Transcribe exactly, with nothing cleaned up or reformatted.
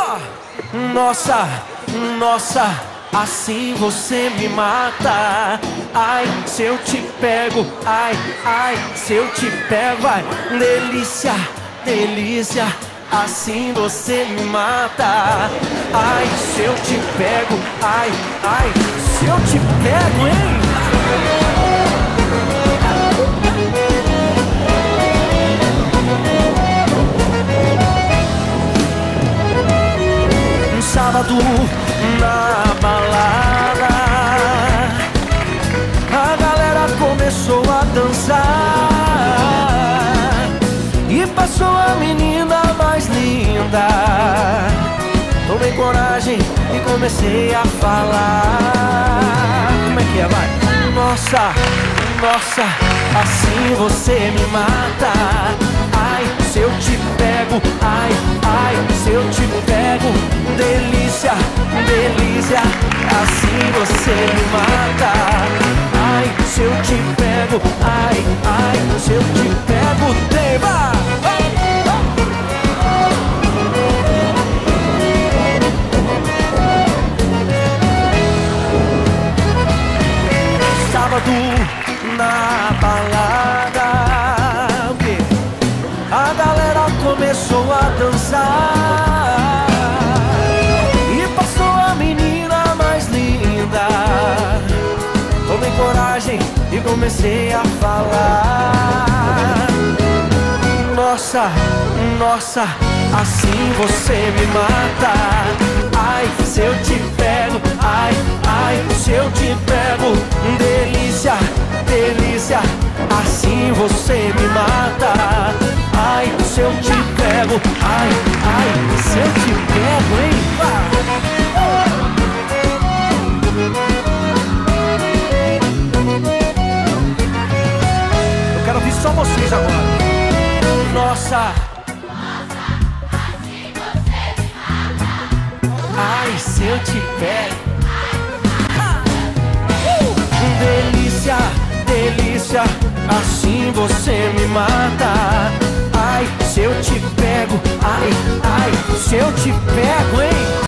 Nossa, nossa, assim você me mata. Ai, se eu te pego, ai, ai, se eu te pego, ai, delícia, delícia, assim você me mata. Ai, se eu te pego, ai, ai, se eu te pego, hein? Um sábado na balada, a galera começou a dançar e passou a menina mais linda. Tomei coragem e comecei a falar. Como é que é, vai? Nossa, nossa, assim você me mata. Ai, se eu te pego, ai, ai, se eu te pego, delícia, delícia, assim você me mata. Ai, se eu te pego, ai, ai, se eu te pego, tema. Sábado na balada, o quê? A galera começou a dançar e passou a menina mais linda. Tomei coragem e comecei a falar. Nossa, nossa, assim você me mata. Ai, se eu te pego, ai, ai, se eu te pego, delícia, delícia, assim você me mata. Ai, se eu te pego, ai, ai, se eu te pego, hein? Eu quero ouvir só vocês agora. Nossa, ai, se eu te pego, uh! delícia, delícia, assim você me mata. Ai, se eu te pego, ai, ai, se eu te pego, hein?